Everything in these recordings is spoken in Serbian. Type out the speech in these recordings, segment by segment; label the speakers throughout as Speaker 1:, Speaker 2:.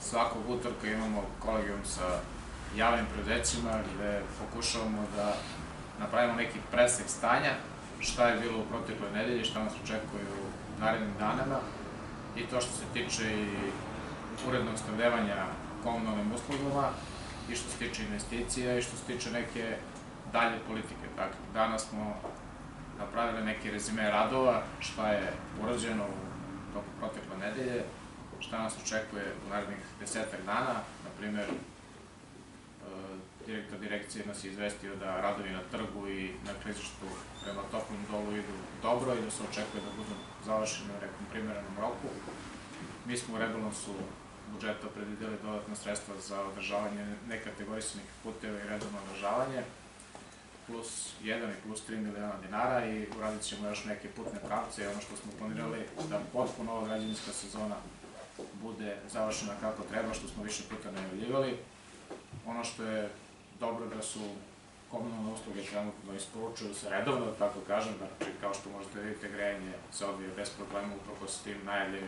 Speaker 1: svakog utorka imamo kolegijum sa javnim preduzećima gde pokušavamo da napravimo neki presek stanja, šta je bilo u protekloj nedelji, šta nas očekuje u narednim danima i to što se tiče i urednog snabdevanja komunalnim uslugama i što se tiče investicija i što se tiče neke dalje politike. Dakle, danas smo napravili neki rezime radova, šta je urađeno u toku protekle nedelje, šta nas očekuje u narednih 10-ak dana. Naprimer, direktor direkcije nas je izvestio da radovi na trgu i na klizištu prema Toplom Dolu idu dobro i da se očekuje da budu završeni u nekom primerenom roku. Mi smo u rebalansu budžeta predvideli dodatna sredstva za održavanje nekategorisanih puteva i redovno održavanje, plus 1 i plus 3 miliona dinara, i uradit ćemo još neke putne pravce i ono što smo planirali da potpuno ova građevinska sezona bude završena kako treba, što smo više puta najavljivali. Ono što je dobro da su komunalne usluge trenutno isporučuju se redovno, tako kažem, znači kao što možete vidjeti, grejanje se odvija bez problema upravo s tim najavljenom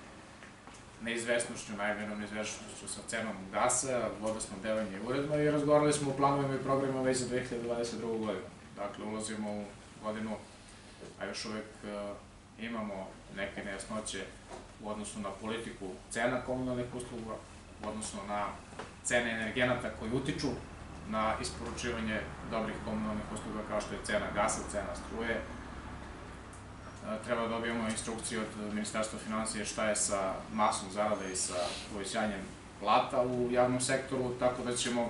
Speaker 1: neizvesnošću sa cenom gasa, vodosnabdevanje je uredno i razgovarali smo o planovima i programima već za 2022. godinu. Dakle, ulazimo u godinu, a još uvek imamo neke nejasnoće u odnosu na politiku cena komunalnih usluga, u odnosu na cene energenata koji utiču na isporučivanje dobrih komunalnih usluga kao što je cena gasa, cena struje. Treba da dobijemo instrukciju od Ministarstva finansija šta je sa masom zarada i sa povećanjem plata u javnom sektoru, tako da ćemo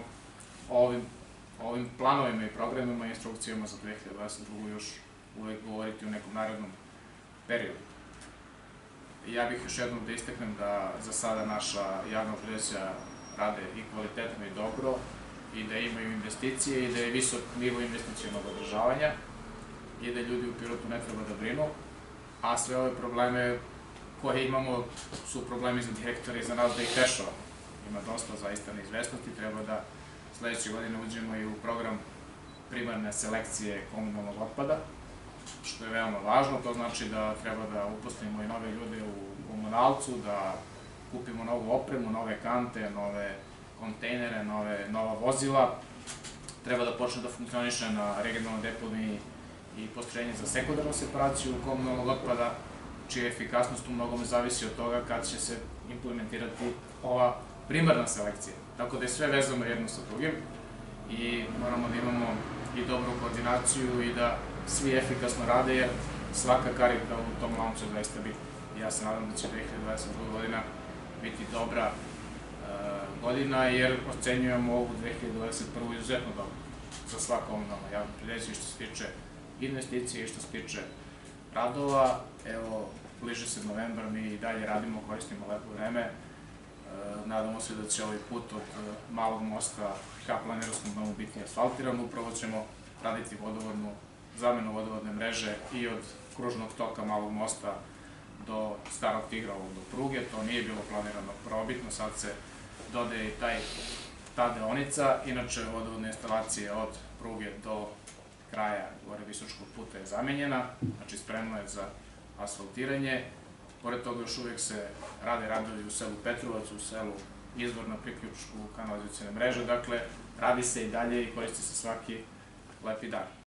Speaker 1: ovim planovima i programima i instrukcijama za 2022. još uvek govoriti u nekom narednom periodu. Ja bih još jednom da istaknem da za sada naša javna preduzeća rade i kvalitetno i dobro i da imaju investicije i da je visok nivo investicionog održavanja i da ljudi u Pirotu ne treba da brinu, a sve ove probleme koje imamo su problemi za direktora i za nas da ih rešavamo. Ima dosta zaista neizvesnosti, treba da sledeće godine uđemo i u program primarne selekcije komunalnog otpada, što je veoma važno. To znači da treba da uposlimo i nove ljude u komunalcu, da kupimo novu opremu, nove kante, nove kontejnere, nova vozila. Treba da počne da funkcioniše na regionalnoj deponiji i postrojenje za sekundarnu separaciju komunalnog otpada, čija efikasnost u mnogome zavisi od toga kad će se implementirati ova primarna selekcija. Tako da je sve vezano jedno sa drugim i moramo da imamo i dobru koordinaciju i da svi efikasno rade, jer svaka karika u tom lancu je zaista bitna. Ja se nadam da će 2022. godina biti dobra godina, jer ocenjujemo ovu 2021. izuzetno dobro za sva komunalna javna preduzeća što se tiče investicije i što se tiče radova. Evo, bliže se novembar, mi i dalje radimo, koristimo lepo vreme. Nadamo se da će ovaj put od Malog mosta ka Planinarskom domu biti asfaltiran. Upravo ćemo raditi zamenu vodovodne mreže i od kružnog toka Malog mosta do Starog Tigra, do pruge. To nije bilo planirano prvobitno, sad se dodaje i ta deonica. Inače, vodovodna instalacija od pruge do kraja gore Visočkog puta je zamenjena, znači spremno je za asfaltiranje. Pored toga još uvek se rade radovi u selu Petrovac, u selu izvor na priključku kanalizacione mreže, dakle radi se i dalje i koristi se svaki lepi dan.